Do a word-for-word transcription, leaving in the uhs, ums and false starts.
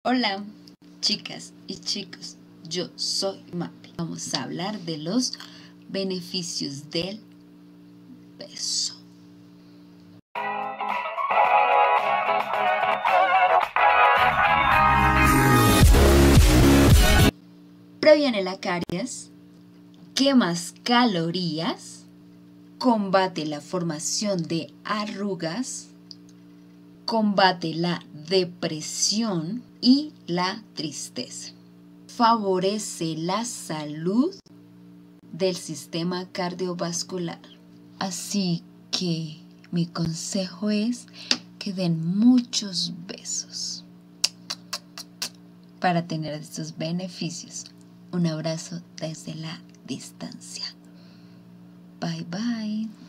Hola, chicas y chicos, yo soy Mapi. Vamos a hablar de los beneficios del beso. Previene la caries, quema calorías, combate la formación de arrugas, combate la depresión y la tristeza. Favorece la salud del sistema cardiovascular. Así que mi consejo es que den muchos besos para tener estos beneficios. Un abrazo desde la distancia. Bye bye.